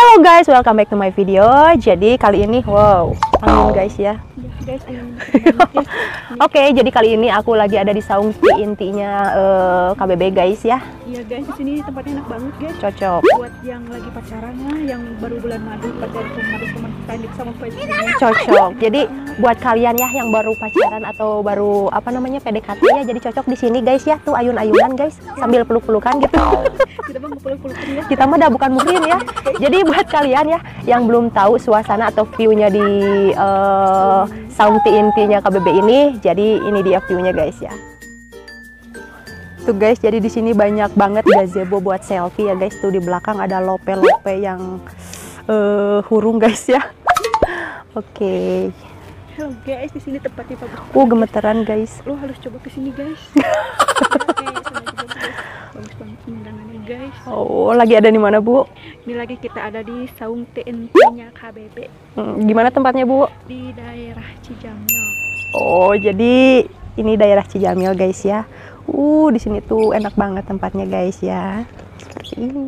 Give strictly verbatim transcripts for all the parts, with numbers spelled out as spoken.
Halo guys, welcome back to my video. Jadi kali ini, wow, angin guys ya. Guys, angin. Oke, jadi kali ini aku lagi ada di saung tea intinya uh, K B B guys ya. Iya guys, di sini tempatnya enak banget guys. Cocok. Buat yang lagi pacaran ya, yang baru bulan madu, pada teman-teman kita sama pacarnya. Cocok. Jadi buat kalian ya yang baru pacaran atau baru apa namanya P D K T ya, jadi cocok di sini guys ya. Tuh ayun-ayunan guys, sambil peluk-pelukan gitu. Kita mah peluk-pelukan ya. Kita mah udah bukan muhrim ya. Jadi buat kalian ya yang belum tahu suasana atau view-nya di uh, saung tea intinya K B B ini, jadi ini dia view-nya guys ya. Tuh guys, jadi di sini banyak banget gazebo buat selfie ya guys. Tuh di belakang ada lope-lope yang uh, hurung guys ya. Oke. Okay. Halo guys, di sini tempatnya bagus. Uh, gemeteran guys. Lo harus coba ke sini guys. Bagus banget pemandangannya guys. Oh, lagi ada di mana Bu? Ini lagi kita ada di saung tea intinya K B B. Hmm, gimana tempatnya Bu? Di daerah Cijamil. Oh, jadi ini daerah Cijamil guys ya. Uh, di sini tuh enak banget tempatnya guys ya. Seperti ini.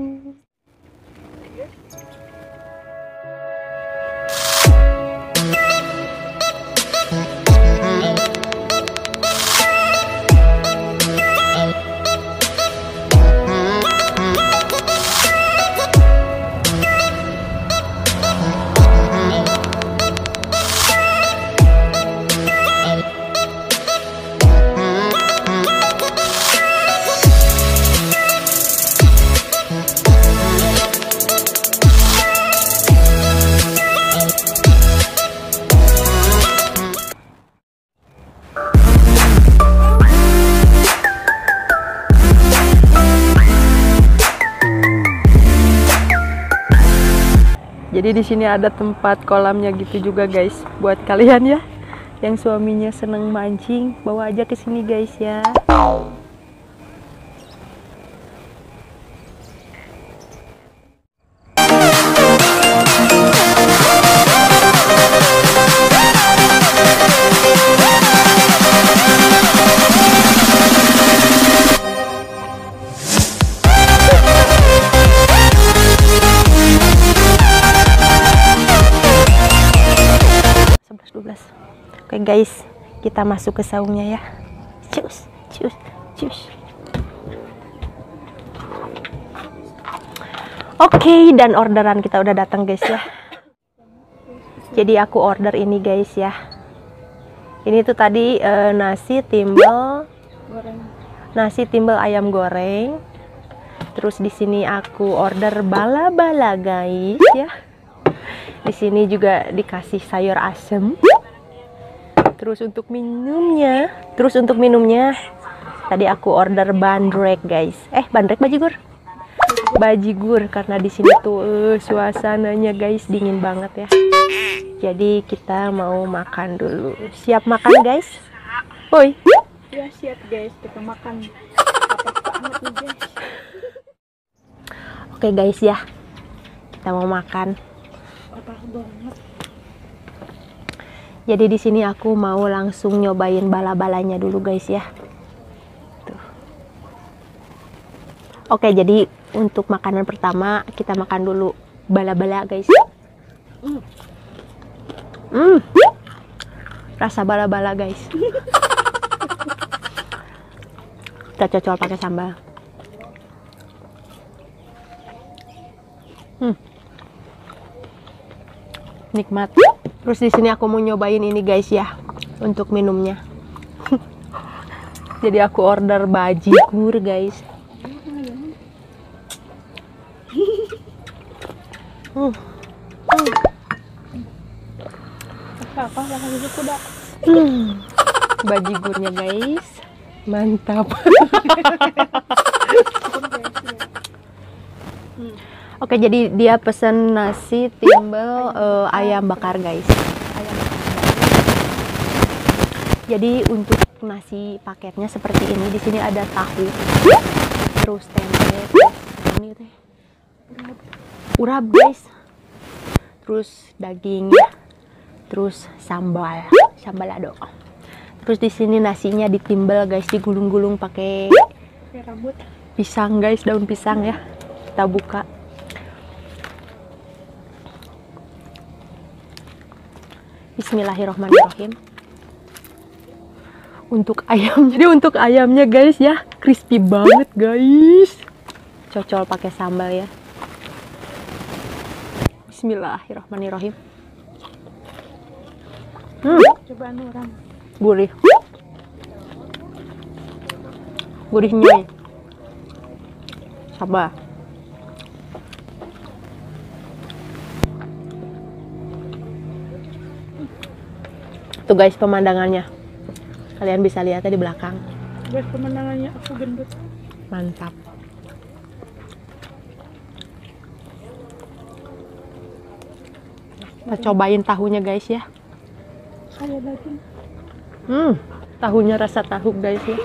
Jadi di sini ada tempat kolamnya gitu juga guys. Buat kalian ya yang suaminya seneng mancing, bawa aja ke sini guys ya. Oke guys, kita masuk ke saungnya ya. Cus, cus, cus. Oke, dan orderan kita udah datang guys ya. Jadi aku order ini guys ya. Ini tuh tadi uh, nasi timbel Goreng. Nasi timbel ayam goreng. Terus di sini aku order bala-bala guys ya. Di sini juga dikasih sayur asem. Terus untuk minumnya, terus untuk minumnya tadi aku order bandrek guys. Eh, bandrek bajigur. Bajigur karena di sini tuh uh, suasananya guys dingin banget ya. Jadi kita mau makan dulu. Siap makan guys? Woi. Ya siap guys, kita makan. Apa banget nih guys. Oke guys ya. Kita mau makan. Apa banget. Jadi di sini aku mau langsung nyobain bala-balanya dulu guys ya. Tuh. Oke, jadi untuk makanan pertama kita makan dulu bala-bala guys. Hmm. Hmm. Rasa bala-bala guys. Kita cocol pakai sambal. Hmm. Nikmat. Terus di sini aku mau nyobain ini guys ya untuk minumnya. Jadi aku order bajigur guys. Hmm. Apa lah itu kuda. Hmm. Bajigurnya guys. Mantap. Oke, jadi dia pesen nasi timbel uh, ayam bakar guys. Ayam bakar. Jadi untuk nasi paketnya seperti ini. Di sini ada tahu, terus tempe, ini teh urap guys, terus daging, terus sambal, sambal ado. Terus di sini nasinya ditimbel guys, digulung-gulung pakai rambut pisang guys, daun pisang ya. Kita buka. Bismillahirrahmanirrahim. Untuk ayam, jadi untuk ayamnya guys ya, crispy banget guys. Cocol pakai sambal ya. Bismillahirrahmanirrahim. Hmm, Coba anu orang. gurih. Gurihnya. Sabar. Tuh guys pemandangannya. Kalian bisa lihat di belakang. Guys, pemandangannya aku gendut. Mantap. Kita cobain tahunya guys ya. Kayak daging. Hmm, tahunya rasa tahu guys ya.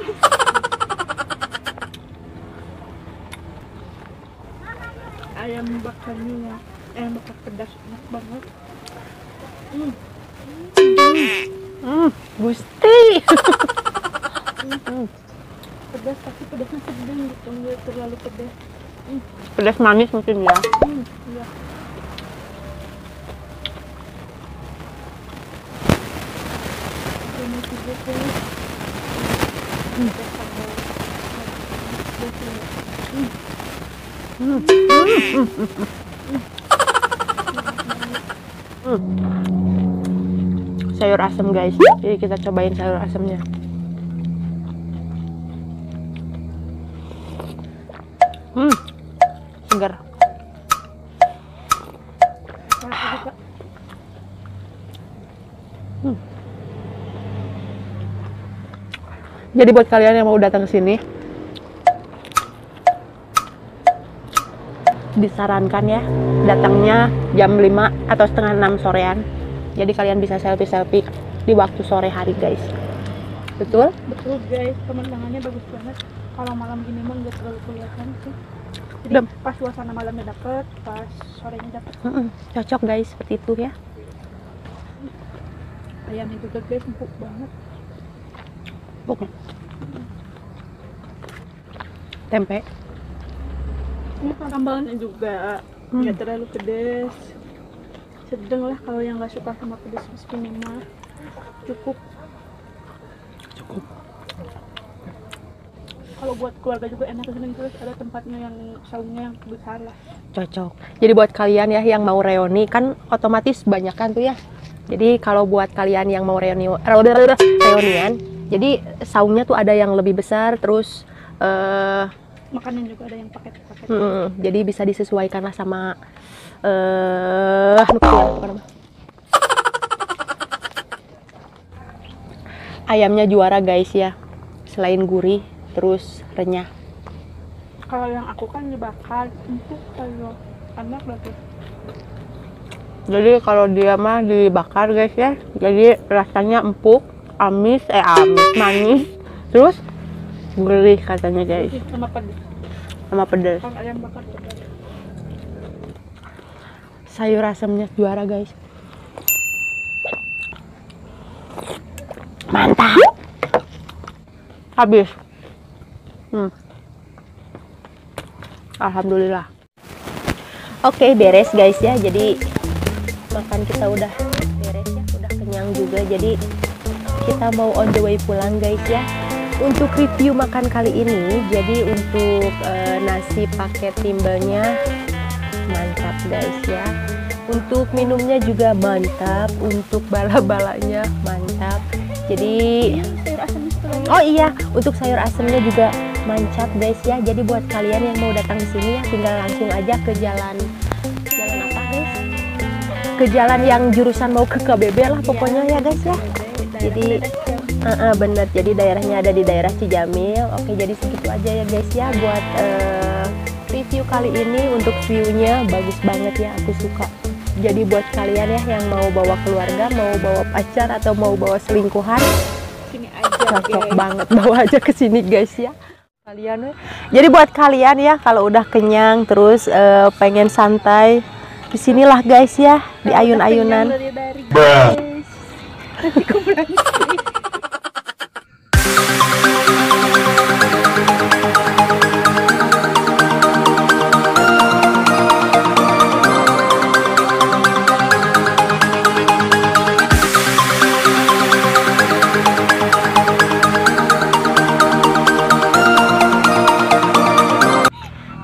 Ayam bakarnya ya, ayam bakar pedas enak banget. Hmm. Hmm, Gusti. Hmm, Pedas tapi pedasnya sedang gitu, nggak terlalu pedas. Hmm. pedas manis mungkin ya. Hmm. Iya. Ini juga tuh. Hmm. Hmm. Hmm. Sayur asem guys. Jadi kita cobain sayur asemnya. Hmm, segar. Hmm. Jadi buat kalian yang mau datang ke sini, disarankan ya datangnya jam lima atau setengah enam sorean. Jadi kalian bisa selfie-selfie di waktu sore hari guys. Betul? Betul guys, pemandangannya bagus banget. Kalau malam gini mah nggak terlalu kelihatan sih. Jadi Dem. pas suasana malamnya dapet, pas sorenya dapet. Mm-mm, cocok guys seperti itu ya. Ayamnya juga guys empuk banget. Oke. Tempe. Ini sambalnya juga Hmm. nggak terlalu pedes. Sedang lah kalau yang nggak suka sama pedes seperti ini mah cukup. Cukup. Kalau buat keluarga juga enak sih, terus ada tempatnya yang saungnya yang besar lah. Cocok. Jadi buat kalian ya yang mau reuni kan otomatis banyak kan tuh ya. Jadi kalau buat kalian yang mau reuni reunian, jadi saungnya tuh ada yang lebih besar, terus eh Makanan juga ada yang paket-paket. mm, jadi bisa disesuaikan lah sama eh uh, ayamnya juara guys ya. Selain gurih, terus renyah. Kalau yang aku kan dibakar, empuk kalau anak berarti. Jadi kalau dia mah dibakar guys ya, jadi rasanya empuk, amis, eh amis, manis, terus gurih katanya guys, Sama pedas. sama pedas. Kalau ayam bakar pedas. Sayur asemnya juara guys. Mantap. Habis. Hmm. Alhamdulillah. Oke, beres guys ya. Jadi makan kita udah beres ya, udah kenyang juga. Jadi kita mau on the way pulang guys ya. Untuk review makan kali ini, jadi untuk eh, nasi pakai timbelnya mantap guys ya. Untuk minumnya juga mantap, untuk bala-balanya mantap. Jadi Sayur asam itu. oh iya, untuk sayur asemnya juga mantap guys ya. Jadi buat kalian yang mau datang ke sini ya, tinggal langsung aja ke jalan jalan apa guys? Ke jalan yang jurusan mau ke K B B lah pokoknya ya guys ya. Jadi uh, uh, bener, jadi daerahnya ada di daerah Cijamil. Oke, jadi segitu aja ya guys ya buat uh, review kali ini. Untuk view-nya bagus banget ya, aku suka. Jadi buat kalian ya yang mau bawa keluarga, mau bawa pacar atau mau bawa selingkuhan, Sini aja cocok guys. banget bawa aja ke sini guys ya. Kalian, jadi buat kalian ya kalau udah kenyang terus uh, pengen santai, disinilah guys ya di ayun-ayunan. Dari-dari guys. Nanti aku pulang sini.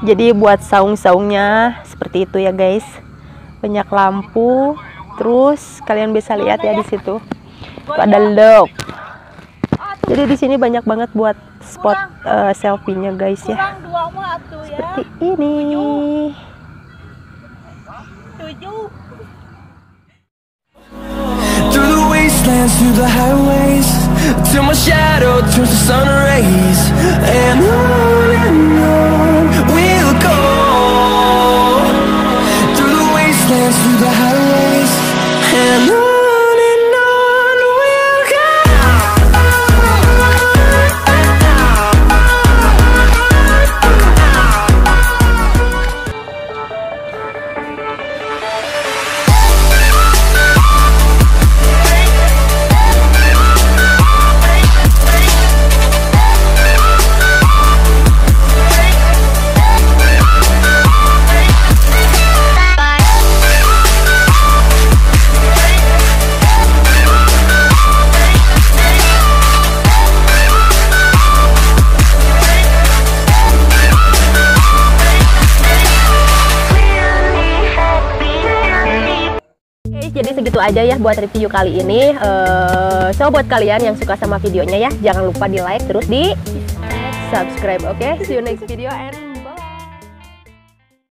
Jadi buat saung-saungnya seperti itu ya guys. Banyak lampu. Terus kalian bisa lihat ya di situ. Tuh ada lock. Jadi di sini banyak banget buat spot uh, selfie-nya guys ya. Seperti ini. Through the wastelands, through the highways, till my shadow turns to sun rays, and on and on we'll go. Through the wastelands, through the highways, and on and on we'll go. Jadi segitu aja ya buat review kali ini. Uh, so buat kalian yang suka sama videonya ya, jangan lupa di like terus di subscribe. Oke, okay? See you next video and